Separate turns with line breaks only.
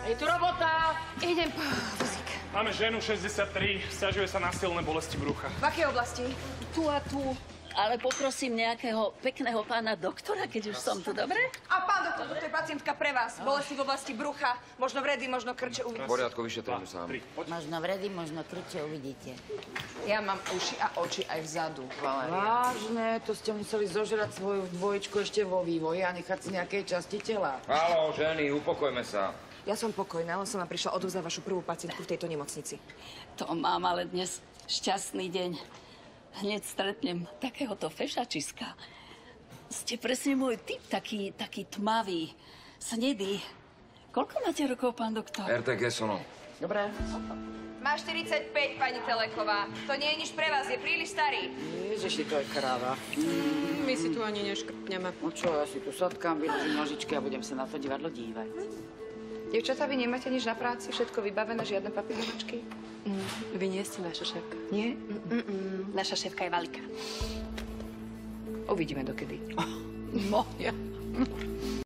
Je tu robota!
Idem po vozík.
Máme ženu 63, sťažuje sa na silné bolesti brucha.
V akej oblasti?
Tu a tu. Ale poprosím nejakého pekného pána doktora, keď už som tu, dobre?
A pán doktor, toto je pacientka pre vás. Bolesti v oblasti brucha, možno vredy, možno krče,
V
uvidíte.
poriadku, vyšetrujem sám.
Možno vredy, možno krče, uvidíte.
Ja mám uši a oči aj vzadu, Valéria.
Vážne, to ste museli zožrať svoju dvojičku ešte vo vývoji a nechať si nejaké časti tela.
Haló, ženy, upokojme sa.
Ja som pokojná, len som vám prišla odovzdať vašu prvú pacientku v tejto nemocnici.
To mám ale dnes šťastný deň. Hneď stretnem takéhoto fešačiska. Ste presne môj typ, taký tmavý, snedý. Koľko máte rokov, pán doktor?
RTG Sono.
Dobre.
Má 45, pani Teleková. To nie je nič pre vás, je príliš starý.
Ježiši, to je kráva.
My si tu ani neškrtneme.
No čo, ja si tu sadkám, vyložím nožičky a budem sa na to divadlo dívať.
Dievčatá, vy nemáte nič na práci? Všetko vybavené, žiadne papieročky?
Vy nie ste naša šéfka.
Nie?
Naša šéfka je Valika.
Uvidíme dokedy.
Moja.